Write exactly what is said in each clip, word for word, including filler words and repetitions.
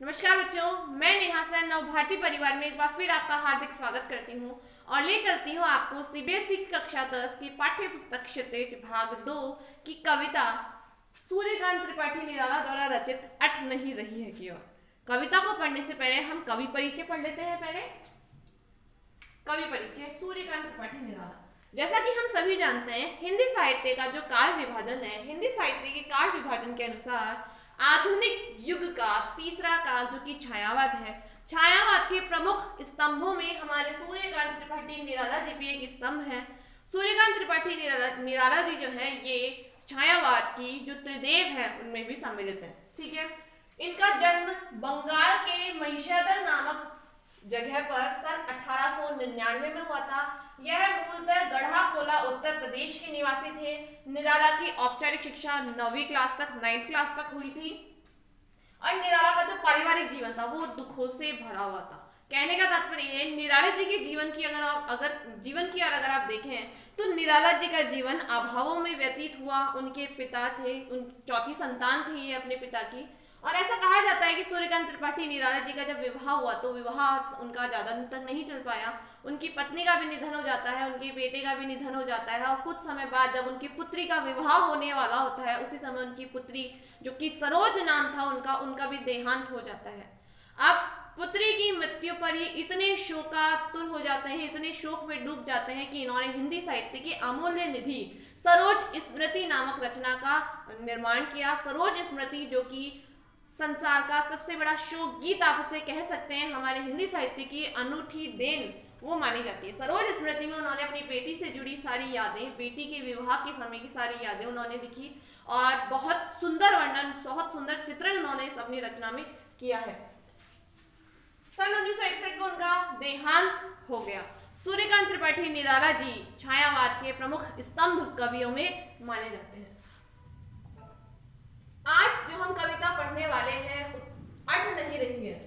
नमस्कार बच्चों, मैं नेहा सर नव भारती परिवार में एक बार फिर आपका हार्दिक स्वागत करती हूँ और ले चलती हूँ आपको सीबीएसई की कक्षा दस की पाठ्य पुस्तक क्षितिज भाग दो की कविता सूर्यकांत त्रिपाठी निराला द्वारा रचित अट नहीं रही है की ओर। कविता को पढ़ने से पहले हम कवि परिचय पढ़ लेते हैं। पहले कवि परिचय सूर्यकांत त्रिपाठी निराला। जैसा कि हम सभी जानते हैं, हिंदी साहित्य का जो काल विभाजन है, हिंदी साहित्य के काल विभाजन के अनुसार आधुनिक युग का तीसरा काल जो कि छायावाद है, छायावाद के प्रमुख स्तंभों में हमारे सूर्यकांत त्रिपाठी निराला जी भी एक स्तंभ है। सूर्यकांत त्रिपाठी निराला निराला जी जो है ये छायावाद की जो त्रिदेव है उनमें भी सम्मिलित है। ठीक है, इनका जन्म बंगाल के महिषादल नामक जगह पर सन अठारह सौ निन्यानवे में हुआ था। यह मूलतः गढ़ा कोला उत्तर प्रदेश के निवासी थे। निराला की औपचारिक शिक्षा नौवीं क्लास तक नाइन्थ क्लास तक हुई थी और निराला का जो पारिवारिक जीवन था वो दुखों से भरा हुआ था। कहने का तात्पर्य है, निराला जी के जीवन की अगर आप अगर जीवन की और अगर आप देखें तो निराला जी का जीवन अभावों में व्यतीत हुआ। उनके पिता थे, उन चौथी संतान थी ये अपने पिता की, और ऐसा कहा जाता है कि सूर्यकांत त्रिपाठी निराला जी का जब विवाह हुआ तो विवाह उनका ज्यादा दिन तक नहीं चल पाया। उनकी पत्नी का भी निधन हो जाता है, उनके बेटे का भी निधन हो जाता है और कुछ समय बाद जब उनकी पुत्री का विवाह होने वाला होता है उसी समय उनकी पुत्री जो कि सरोज नाम था उनका उनका भी देहांत हो जाता है। अब पुत्री की मृत्यु पर ये इतने शोकातुर हो जाते हैं, इतने शोक में डूब जाते हैं कि इन्होंने हिंदी साहित्य की अमूल्य निधि सरोज स्मृति नामक रचना का निर्माण किया। सरोज स्मृति जो कि संसार का सबसे बड़ा शोक गीत आप उसे कह सकते हैं, हमारे हिंदी साहित्य की अनूठी देन वो मानी जाती है। सरोज स्मृति में उन्होंने अपनी बेटी से जुड़ी सारी यादें, बेटी के विवाह के समय की सारी यादें उन्होंने लिखी और बहुत सुंदर वर्णन, बहुत सुंदर चित्रण उन्होंने इस अपनी रचना में किया है। सन उन्नीस सौ इकसठ में उनका देहांत हो गया। सूर्यकांत त्रिपाठी निराला जी छायावाद के प्रमुख स्तंभ कवियों में माने जाते हैं। आज जो हम कविता पढ़ने वाले हैं अट नहीं रही है,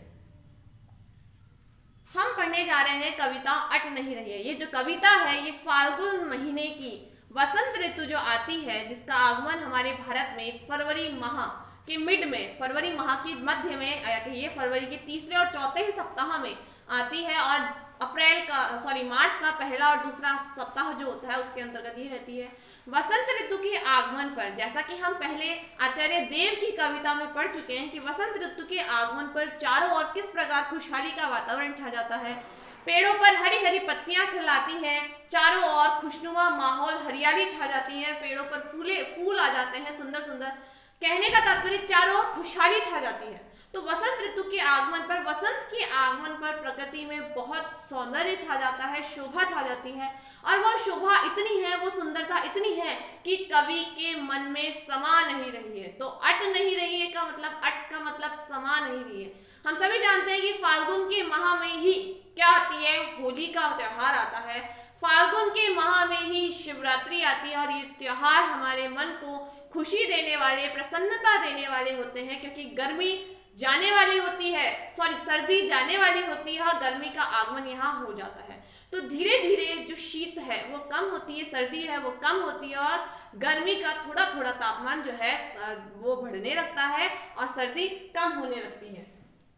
हम पढ़ने जा रहे हैं कविता अट नहीं रही है। ये जो कविता है ये फाल्गुन महीने की वसंत ऋतु जो आती है, जिसका आगमन हमारे भारत में फरवरी माह के मिड में, फरवरी माह के मध्य में या कहिए फरवरी के तीसरे और चौथे ही सप्ताह में आती है और अप्रैल का सॉरी मार्च का पहला और दूसरा सप्ताह जो होता है उसके अंतर्गत ही रहती है। वसंत ऋतु के आगमन पर, जैसा कि हम पहले आचार्य देव की कविता में पढ़ चुके हैं कि वसंत ऋतु के आगमन पर चारों ओर किस प्रकार खुशहाली का वातावरण छा जाता है। पेड़ों पर हरी हरी पत्तियां खिलाती हैं, चारों ओर खुशनुमा माहौल, हरियाली छा जाती है, पेड़ों पर फूले फूल आ जाते हैं सुंदर सुंदर। कहने का तात्पर्य चारों ओर खुशहाली छा जाती है। तो वसंत ऋतु के आगमन पर, वसंत के आगमन पर प्रकृति में बहुत सौंदर्य छा जाता है, शोभा छा जाती है और वो शोभा इतनी है, वो सुंदरता इतनी है कि कवि के मन में समा नहीं रही है। तो अट नहीं रही है का मतलब, अट का मतलब समा नहीं रही है। हम सभी जानते हैं कि फाल्गुन के माह में ही क्या आती है, होली का त्योहार आता है। फाल्गुन के माह में ही शिवरात्रि आती है और ये त्योहार हमारे मन को खुशी देने वाले, प्रसन्नता देने वाले होते हैं, क्योंकि गर्मी जाने वाली होती है, सॉरी सर्दी जाने वाली होती है और गर्मी का आगमन यहाँ हो जाता है। तो धीरे धीरे जो शीत है वो कम होती है, सर्दी है वो कम होती है और गर्मी का थोड़ा थोड़ा तापमान जो है वो बढ़ने लगता है और सर्दी कम होने लगती है।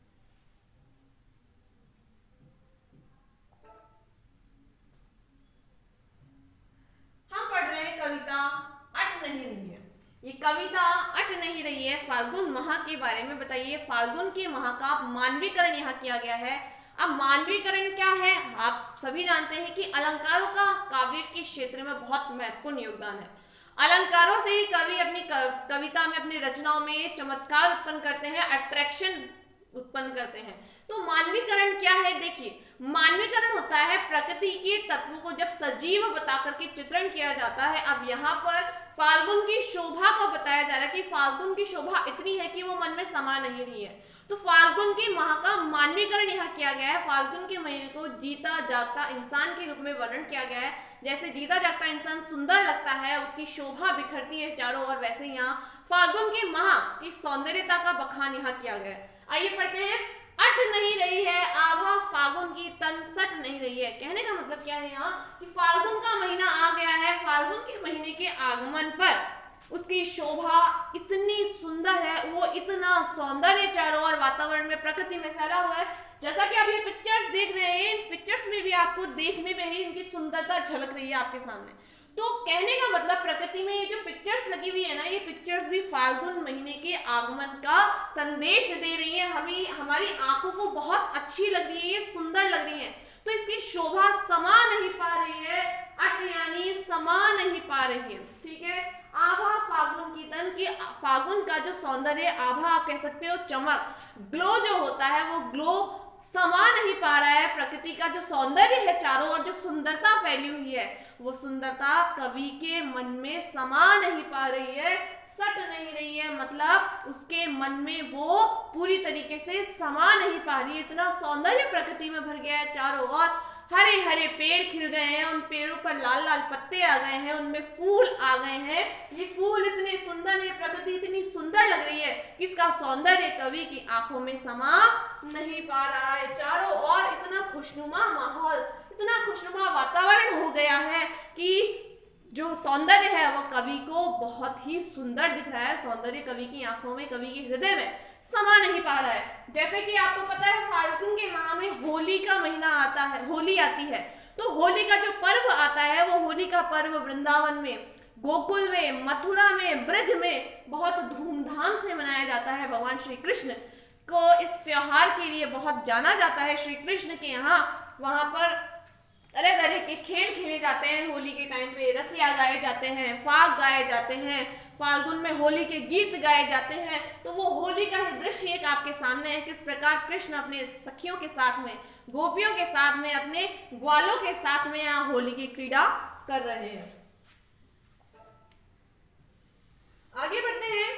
हम पढ़ रहे हैं कविता अट नहीं रही है। ये कविता अट नहीं रही है फाल्गुन माह के बारे में। बताइए, फाल्गुन के माह का मानवीकरण यहाँ किया गया है। अब मानवीकरण क्या है, आप सभी जानते हैं कि अलंकारों का काव्य के क्षेत्र में बहुत महत्वपूर्ण योगदान है। अलंकारों से ही कवि अपनी कविता में, अपनी रचनाओं में चमत्कार उत्पन्न करते हैं, अट्रैक्शन उत्पन्न करते हैं। तो मानवीकरण क्या है, देखिए, मानवीकरण होता है प्रकृति के तत्वों को जब सजीव बता करके चित्रण किया जाता है। अब यहाँ पर फाल्गुन की शोभा को बताया जा रहा है कि फाल्गुन की शोभा इतनी है कि वो मन में समा नहीं रही है। तो फाल्गुन के माह का मानवीकरण यहाँ किया गया है। फाल्गुन के महीने को जीता जागता इंसान के रूप में वर्णन किया गया है। जैसे जीता जागता इंसान सुंदर लगता है, उसकी शोभा बिखरती है चारों ओर, वैसे यहाँ फाल्गुन के माह की सौंदर्यता का बखान यहाँ किया गया है। आइए पढ़ते हैं। अट नहीं रही है आभा फागुन की तन सट नहीं रही है। कहने का मतलब क्या है यहाँ कि फाल्गुन का महीना आ गया है। फाल्गुन के महीने के आगमन पर उसकी शोभा इतनी सुंदर है, वो इतना सौंदर्य चारों ओर वातावरण में प्रकृति में फैला हुआ है। जैसा कि आप ये पिक्चर्स देख रहे हैं, इन पिक्चर्स में भी आपको देखने में ही इनकी सुंदरता झलक रही है आपके सामने। तो कहने का मतलब प्रकृति में ये जो पिक्चर्स लगी हुई है ना, ये पिक्चर्स भी फाल्गुन महीने के आगमन का संदेश दे रही है, हमें हमारी आंखों को बहुत अच्छी लग रही है, सुंदर लग रही है। तो इसकी शोभा समा नहीं पा रही है, अट यानी समा नहीं पा रही है, ठीक है। आभा फागुन की तन की, फागुन का जो सौंदर्य, आभा आप कह सकते हो चमक, ग्लो जो होता है वो ग्लो समा नहीं पा रहा है। प्रकृति का जो सौंदर्य है चारों ओर, जो सुंदरता फैली हुई है, वो सुंदरता कवि के मन में समा नहीं पा रही है, सट नहीं रही है, मतलब उसके मन में वो पूरी तरीके से समा नहीं पा रही है। इतना सौंदर्य प्रकृति में भर गया है चारों ओर, हरे हरे पेड़ खिल गए हैं, उन पेड़ों पर लाल लाल पत्ते आ गए हैं, उनमें फूल आ गए हैं। ये फूल इतने सुंदर है, प्रकृति इतनी सुंदर लग रही है, इसका सौंदर्य कवि की आंखों में समा नहीं पा रहा है। चारों ओर इतना खुशनुमा माहौल, इतना खुशनुमा वातावरण हो गया है कि जो सौंदर्य है वो कवि को बहुत ही सुंदर दिख रहा है। सौंदर्य कवि की आंखों में, कवि के हृदय में समा नहीं पा रहा है। जैसे कि आपको पता है फाल्गुन के माह में होली का महीना आता है, होली आती है, तो होली का जो पर्व आता है वो होली का पर्व वृंदावन में, गोकुल में, मथुरा में, ब्रज में बहुत धूमधाम से मनाया जाता है। भगवान श्री कृष्ण को इस त्योहार के लिए बहुत जाना जाता है। श्री कृष्ण के यहाँ वहां पर तरह तरह के खेल खेले जाते हैं। होली के टाइम पे रसिया गाए जाते हैं, फाग गाए जाते हैं, फाल्गुन में होली के गीत गाए जाते हैं। तो वो होली का ही दृश्य एक आपके सामने है, किस प्रकार कृष्ण अपने सखियों के साथ में, गोपियों के साथ में, अपने ग्वालों के साथ में यहाँ होली की क्रीड़ा कर रहे हैं। आगे बढ़ते हैं।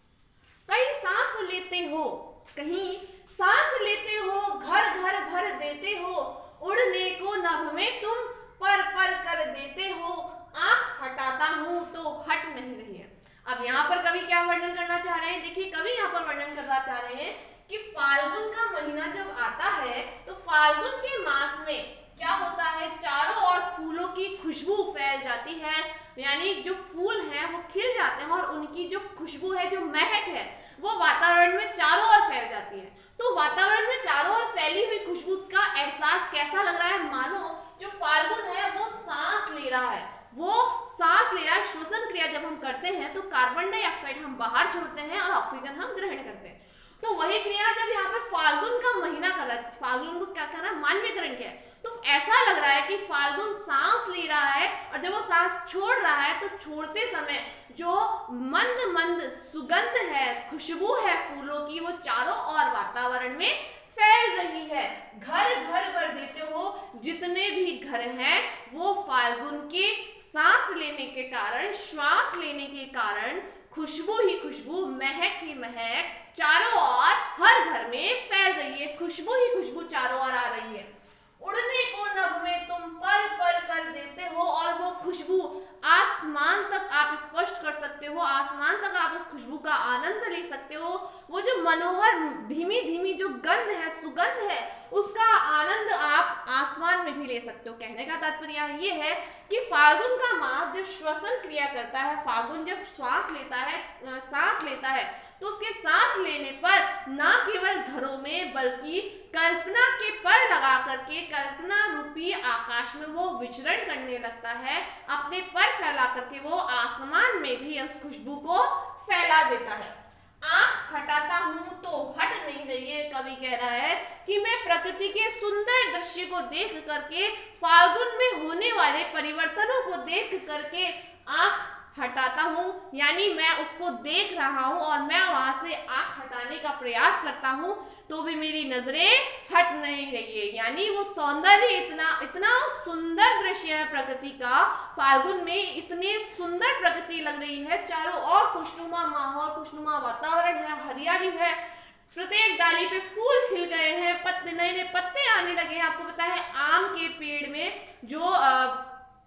कहीं सांस लेते हो, कहीं सांस लेते हो, घर घर भर देते हो, उड़ने को नभ में तुम पर पर कर देते हो, आंख हटाता हूं तो हट नहीं रही है। अब यहाँ पर कवि क्या वर्णन करना चाह रहे हैं, देखिए कवि यहाँ पर वर्णन करना चाह रहे हैं कि फाल्गुन का महीना जब आता है तो फाल्गुन के मास में क्या होता है, चारों ओर फूलों की खुशबू फैल जाती है, यानी जो फूल हैं वो खिल जाते हैं और उनकी जो खुशबू है, जो महक है, वो वातावरण में चारों ओर फैल जाती है। तो वातावरण में चारों ओर फैली हुई खुशबू का एहसास कैसा लग रहा है, मानो जो फाल्गुन है वो सांस ले रहा है, वो सांस ले रहा है। श्वसन क्रिया जब हम करते हैं तो कार्बन डाइऑक्साइड हम बाहर छोड़ते हैं और ऑक्सीजन हम ग्रहण करते हैं। तो वही क्रिया जब यहाँ पे फाल्गुन का महीना कर रहा है, फाल्गुन को क्या कर रहा है, मानवीकरण किया है, तो ऐसा लग रहा है कि फाल्गुन सांस ले रहा है और जब वो सांस छोड़ रहा है तो छोड़ते समय जो मंद मंद सुगंध है, खुशबू है फूलों की, वो चारों ओर वातावरण में फैल रही है। घर घर भर देते हो, जितने भी घर हैं वो फाल्गुन के सांस लेने के कारण, श्वास लेने के कारण खुशबू ही खुशबू, महक ही महक चारों ओर हर घर में फैल रही है, खुशबू ही खुशबू चारों ओर आ रही है। उड़ने को नभ में तुम पर पर कर देते हो, और वो खुशबू आसमान तक आप स्पष्ट कर सकते हो, आसमान तक आप उस खुशबू का आनंद ले सकते हो। वो जो मनोहर धीमी धीमी जो गंध है, सुगंध है, उसका आनंद आप आसमान में भी ले सकते हो। कहने का तात्पर्य ये है कि फाल्गुन का मास जब श्वसन क्रिया करता है, फाल्गुन जब श्वास लेता है, सांस लेता है, तो उसके सांस लेने पर ना केवल घरों में बल्कि कल्पना के पर लगा करके कल्पना रूपी आकाश में वो विचरण करने लगता है, अपने पर फैला करके वो आसमान में भी उस खुशबू को फैला देता है। आंख हटाता हूं तो हट नहीं रही है। कवि कह रहा है कि मैं प्रकृति के सुंदर दृश्य को देख करके, फाल्गुन में होने वाले परिवर्तनों को देख करके आंख हटाता हूं, यानी मैं उसको देख रहा हूं और मैं वहां से आंख हटाने का प्रयास करता हूं तो भी मेरी नजरें हट नहीं रही है। यानी वो सौंदर्य इतना इतना सुंदर दृश्य है प्रकृति का, फाल्गुन में इतनी सुंदर प्रकृति लग रही है, चारों ओर खुशनुमा माहौल, खुशनुमा वातावरण है, हरियाली है, प्रत्येक डाली पे फूल खिल गए हैं, पत्ते नए नए पत्ते आने लगे हैं। आपको पता है आम के पेड़ में जो आ,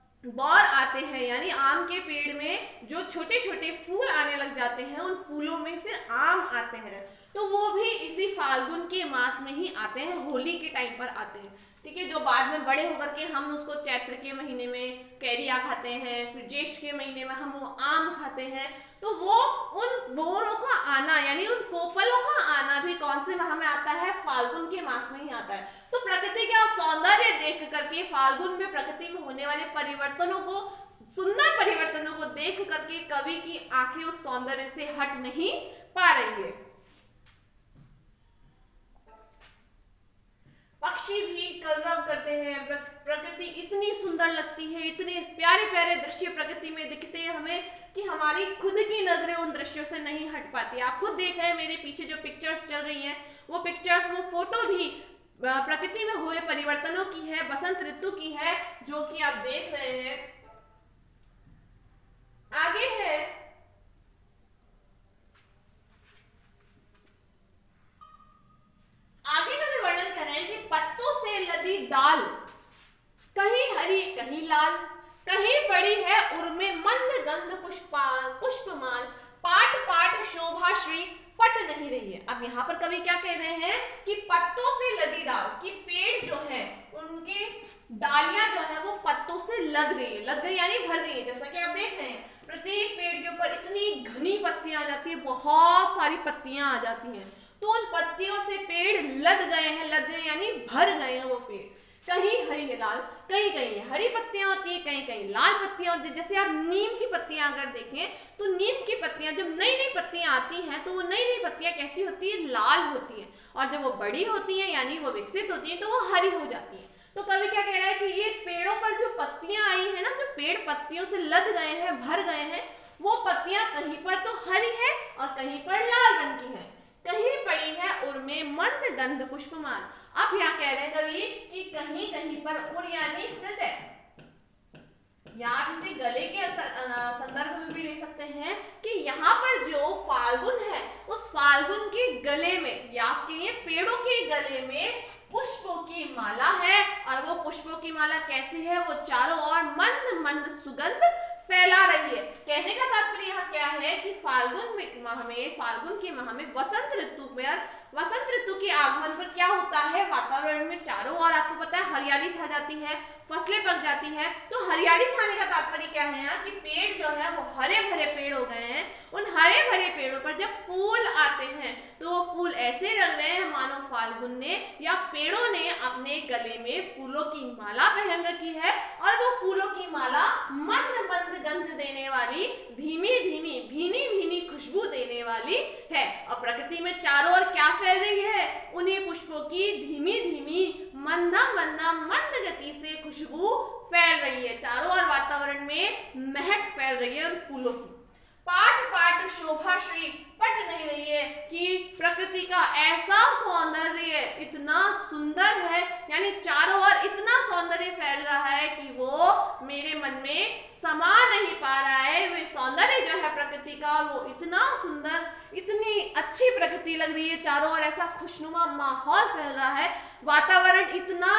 बौर आते हैं, यानी आम के पेड़ में जो छोटे छोटे फूल आने लग जाते हैं, उन फूलों में फिर आम आते हैं, तो वो भी इसी फाल्गुन के मास मास में ही आते हैं, होली के टाइम पर आते हैं, ठीक है। जो बाद में बड़े होकर के हम उसको चैत्र के महीने में कैरिया खाते हैं, फिर ज्येष्ठ के महीने में हम वो आम खाते हैं। तो वो उन बोरों का आना यानी उन कोपलों का आना भी कौन से माह में आता है, फाल्गुन के मास में ही आता है। तो प्रकृति का सौंदर्य देख करके, फाल्गुन में प्रकृति में होने वाले परिवर्तनों को, सुंदर परिवर्तनों को देख करके कवि की आंखें उस सौंदर्य से हट नहीं पा रही है। पक्षी भी कलरव करते हैं, प्रकृति इतनी सुंदर लगती है, इतने प्यारे प्यारे दृश्य प्रकृति में दिखते हैं हमें कि हमारी खुद की नजरें उन दृश्यों से नहीं हट पाती। आप खुद देख रहे हैं मेरे पीछे जो पिक्चर्स चल रही हैं, वो पिक्चर्स, वो फोटो भी प्रकृति में हुए परिवर्तनों की है, बसंत ऋतु की है, जो कि आप देख रहे हैं। आगे है आगे का भी वर्णन कर रहे हैं कि पत्तों से लदी डाल, कहीं हरी कहीं लाल, कहीं पड़ी है उर्मे मंद गंध पुष्पाल पुष्पमाल, पाट पाट शोभा श्री पट नहीं रही है। अब यहाँ पर कवि क्या कह रहे हैं कि पत्तों से लदी डाल, कि पेड़ जो है उनके डालियां जो है वो पत्तों से लद गई है, लद गई यानी भर गई है। जैसा कि आप देख रहे हैं प्रत्येक पेड़ के ऊपर इतनी घनी पत्तियां आ जाती है, बहुत सारी पत्तियां आ जाती हैं, तो उन पत्तियों से पेड़ लद गए हैं, लद गए यानी भर गए हैं वो पेड़। कहीं हरी लाल, कहीं कहीं हरी पत्तियां होती है, कहीं कहीं लाल पत्तियां होती है। जैसे आप नीम की पत्तियां अगर देखें तो नीम की पत्तियां जब नई नई पत्तियां आती हैं तो वो नई नई पत्तियां कैसी होती है, लाल होती हैं, और जब वो बड़ी होती हैं यानी वो विकसित होती हैं तो वो हरी हो जाती है। तो कवि क्या कह रहा है कि ये पेड़ों पर जो पत्तियां आई है ना, जो पेड़ पत्तियों से लद गए हैं, भर गए हैं, वो पत्तियां कहीं पर तो हरी है और कहीं पर लाल रंग की है, कहीं पड़ी है उर्मे मंद गंध पुष्पमाल। अब यहाँ कह रहे हैं कवि कि कहीं कहीं पर उर यानी हृदय, या आप इसे गले के संदर्भ में भी ले सकते हैं कि यहाँ पर जो फाल्गुन है उस फाल्गुन के गले में, या आपके पेड़ों के गले में पुष्पों की माला है, और वो पुष्पों की माला कैसी है, वो चारों ओर मंद मंद सुगंध फैला रही है। कहने का तात्पर्य यहाँ क्या है कि फाल्गुन में माह में, फाल्गुन के माह में वसंत ऋतु पर, वसंत ऋतु के आगमन पर क्या होता है, वातावरण में चारों ओर आपको पता है हरियाली छा जाती है, फसलें पक जाती है। तो हरियाली छाने का तात्पर्य क्या है यहाँ कि पेड़ जो है वो हरे भरे पेड़ हो गए हैं। उन हरे भरे पेड़ों पर जब फूल आते हैं तो वो फूल ऐसे लग रहे हैं मानो फाल्गुन ने या पेड़ों ने अपने गले में फूलों की माला पहन रखी है, और वो फूलों की माला मंद मंद गंध देने वाली, धीमी धीमी भीनी भीनी खुशबू देने वाली है। और प्रकृति में चारों ओर क्या फैल रही है, उन्हीं पुष्पों की धीमी धीमी मंदा मंदा मंद गति से खुशबू फैल रही है, चारों ओर वातावरण में महक फैल रही है उन फूलों की। पाट पाट शोभा श्री पट नहीं रही है कि प्रकृति का ऐसा सौंदर्य इतना सुंदर है, यानी चारों ओर इतना सौंदर्य फैल रहा है कि वो मेरे मन में समा नहीं पा रहा है। वे सौंदर्य जो है प्रकृति का वो इतना सुंदर, इतनी अच्छी प्रकृति लग रही है, चारों ओर ऐसा खुशनुमा माहौल फैल रहा है, वातावरण इतना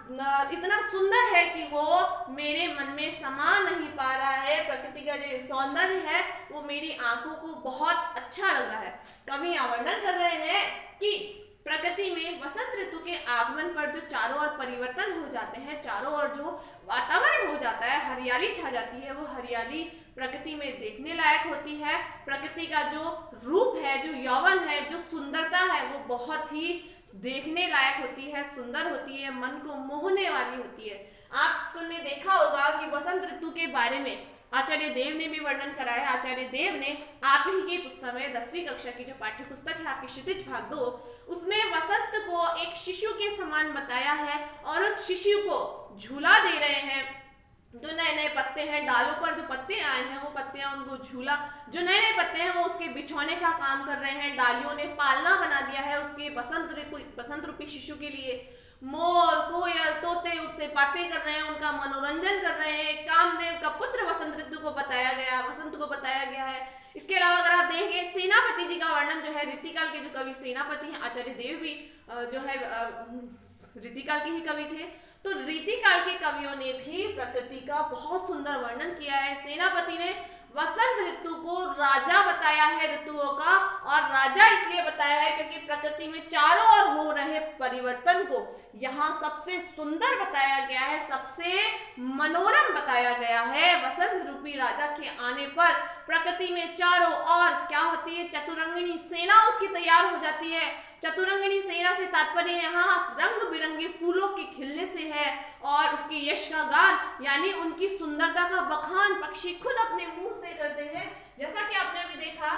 इतना सुंदर है कि वो मेरे मन में समा नहीं पा रहा है। प्रकृति का जो सौंदर्य है वो मेरी आंखों को बहुत अच्छा लग रहा है। कवि यहाँ वर्णन कर रहे हैं कि प्रकृति में वसंत ऋतु के आगमन पर जो चारों ओर परिवर्तन हो जाते हैं, चारों ओर जो वातावरण हो जाता है, हरियाली छा जाती है, वो हरियाली प्रकृति में देखने लायक होती है। प्रकृति का जो रूप है, जो यौवन है, जो सुंदरता है, वो बहुत ही देखने लायक होती है, सुंदर होती है, मन को मोहने वाली होती है। आपने देखा होगा कि वसंत ऋतु के बारे में आचार्य देव ने भी वर्णन करा है। आचार्य देव ने आप ही की पुस्तक में दसवीं कक्षा की जो पाठ्य पुस्तक है आपकी क्षितिज भाग दो, उसमें वसंत को एक शिशु के समान बताया है, और उस शिशु को झूला दे रहे हैं। जो नए नए पत्ते हैं, डालों पर जो पत्ते आए हैं वो पत्तियां उनको झूला, जो नए नए पत्ते हैं वो उसके बिछौने का काम कर रहे हैं। डालियों ने पालना बना दिया है उसके बसंत बसंत रूपी शिशु के लिए। मोर, कोयल, तोते उससे बातें कर रहे हैं, उनका मनोरंजन कर रहे हैं। कामदेव का पुत्र वसंत ऋतु को बताया गया, वसंत को बताया गया है। इसके अलावा अगर आप देखेंगे सेनापति जी का वर्णन जो है, रीतिकाल के जो कवि सेनापति हैं, आचार्य देव भी जो है रीतिकाल के ही कवि थे, तो रीतिकाल के कवियों ने भी प्रकृति का बहुत सुंदर वर्णन किया है। सेनापति ने वसंत ऋतु को राजा बताया है ऋतुओं का, और राजा इसलिए बताया है क्योंकि प्रकृति में चारों ओर हो रहे परिवर्तन को यहाँ सबसे सुंदर बताया गया है, सबसे मनोरम बताया गया है। वसंत रूपी राजा के आने पर प्रकृति में चारों ओर क्या होती है, चतुरंगिणी सेना उसकी तैयार हो जाती है। चतुरंगिणी सेना से तात्पर्य यहाँ रंग बिरंगे फूलों के खिलने से है, और उसकी यश का गान यानी उनकी सुंदरता का बखान पक्षी खुद अपने मुंह से करते हैं। जैसा कि आपने अभी देखा,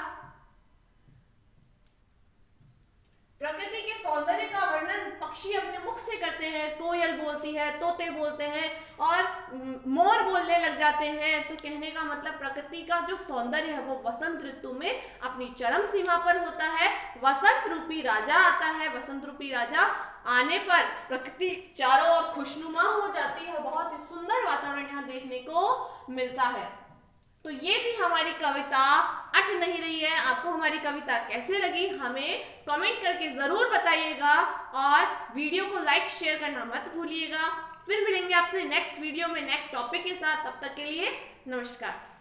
प्रकृति के सौंदर्य का वर्णन पक्षी अपने मुख से करते हैं, कोयल बोलती है, तोते बोलते हैं और मोर बोलने लग जाते हैं। तो कहने का मतलब प्रकृति का जो सौंदर्य है वो वसंत ऋतु में अपनी चरम सीमा पर होता है। वसंत रूपी राजा आता है, वसंत रूपी राजा आने पर प्रकृति चारों ओर खुशनुमा हो जाती है, बहुत ही सुंदर वातावरण यहाँ देखने को मिलता है। तो ये थी हमारी कविता अट नहीं रही है। आपको हमारी कविता कैसे लगी हमें कमेंट करके जरूर बताइएगा, और वीडियो को लाइक शेयर करना मत भूलिएगा। फिर मिलेंगे आपसे नेक्स्ट वीडियो में नेक्स्ट टॉपिक के साथ। तब तक के लिए नमस्कार।